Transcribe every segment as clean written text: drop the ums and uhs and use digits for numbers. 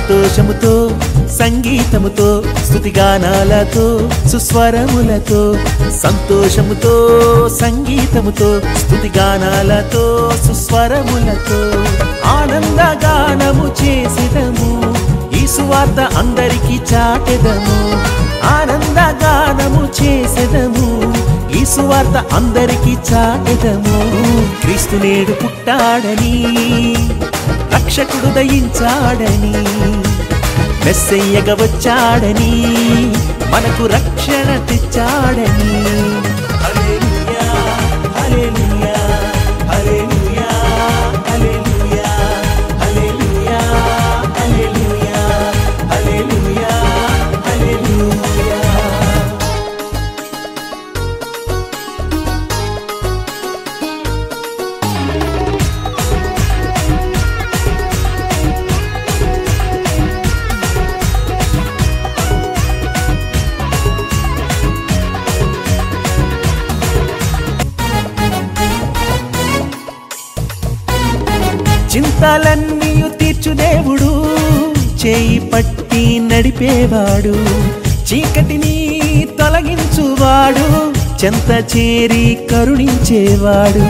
సంతోషముతో సంగీతముతో స్తుతిగానాలతో సుస్వరములతో సంతోషముతో సంగీతముతో స్తుతిగానాలతో సుస్వరములతో ఆనందగానము చేసెదము ఈ సువార్త అందరికీ చాటెదము ఆనందగానము చేసెదము ఈ సువార్త అందరికీ చాటెదము క్రీస్తు నేడు పుట్టాడని రక్షకుడు దయించాడని మెస్సయ్యగా వచ్చాడని మనకు రక్షణ తెచ్చాడని హల్లెలూయా హల్లెలూయా హల్లెలూయా హల్లెలూయా హల్లెలూయా హల్లెలూయా హల్లెలూయా హల్లెలూయా చింతలన్నీయు తీర్చు దేవుడు చేయి పట్టి నడిపేవాడు చీకటిని తొలగించువాడు చెంత చేరి కరుణించేవాడు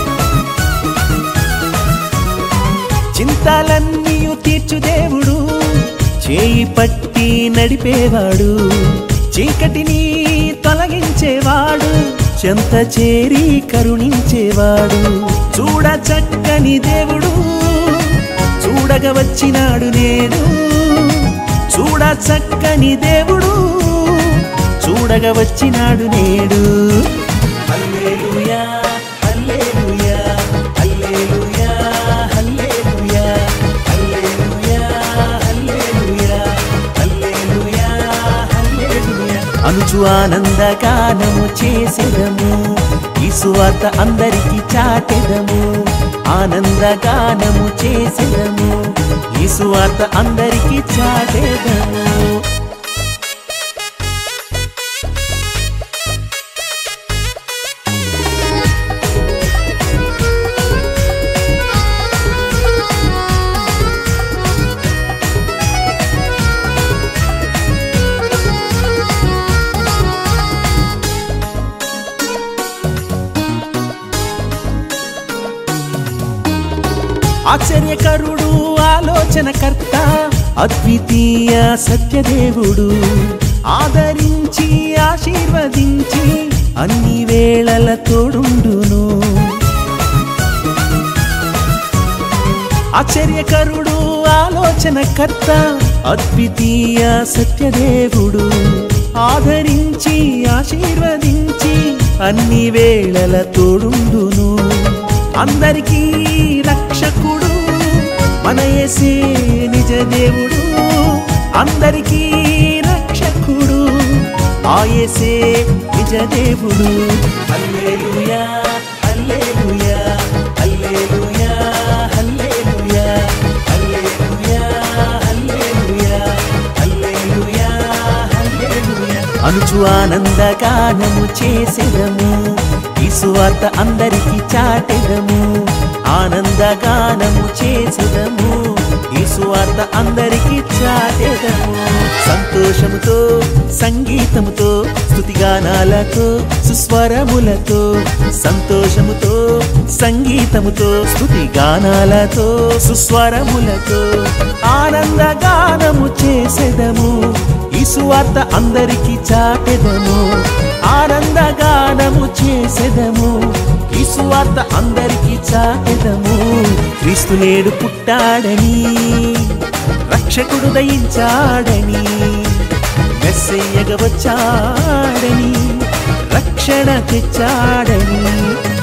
చింతలన్నీయు తీర్చు దేవుడు చేయి పట్టి నడిపేవాడు చీకటిని తొలగించేవాడు చెంత చేరి కరుణించేవాడు చూడ చక్కని దేవుడు చూడగా వచ్చినాడు నేడు చూడ చక్కని దేవుడు చూడగా వచ్చినాడు నేడు హల్లెలూయా హల్లెలూయా హల్లెలూయా హల్లెలూయా హల్లెలూయా హల్లెలూయా హల్లెలూయా హల్లెలూయా అనుచు ఆనందగానము చేసెదము ఈ సువార్త అందరికీ చాటెదము ఆనందగానము చేసెదము ఈ సువార్త అందరికీ చాటెదము ఆశ్చర్యకరుడు ఆలోచనకర్త అద్వితీయ సత్యదేవుడు ఆదరించి ఆశీర్వదించి అన్ని వేళల తోడుండును ఆశ్చర్యకరుడు ఆలోచనకర్త అద్వితీయ సత్యదేవుడు ఆదరించి ఆశీర్వదించి అన్ని వేళల తోడుండును అందరికీ రక్షకుడు మన యేసే నిజ దేవుడు అందరికీ రక్షకుడు ఆ యేసే నిజ దేవుడు హల్లెలూయా హల్లెలూయా హల్లెలూయా హల్లెలూయా హల్లెలూయా హల్లెలూయా హల్లెలూయా హల్లెలూయా అనుచు ఆనందగానము చేసెదము ఈ సువార్త అందరికీ చాటెదము ఆనందగానము చేసెదము ఈ సువార్త అందరికీ చాటెదము సంతోషముతో సంగీతముతో స్తుతిగానాలతో సుస్వరములతో సంతోషముతో సంగీతముతో స్తుతిగానాలతో సుస్వరములతో ఆనందగానము చేసెదము ఈ సువార్త అందరికీ చాటెదము ఆనందగానము చేసెదము ఈ సువార్త అందరికీ చాటెదము క్రీస్తు నేడు పుట్టాడని రక్షకుడు దయించాడని మెస్సయ్యగా వచ్చాడని రక్షణ తెచ్చాడని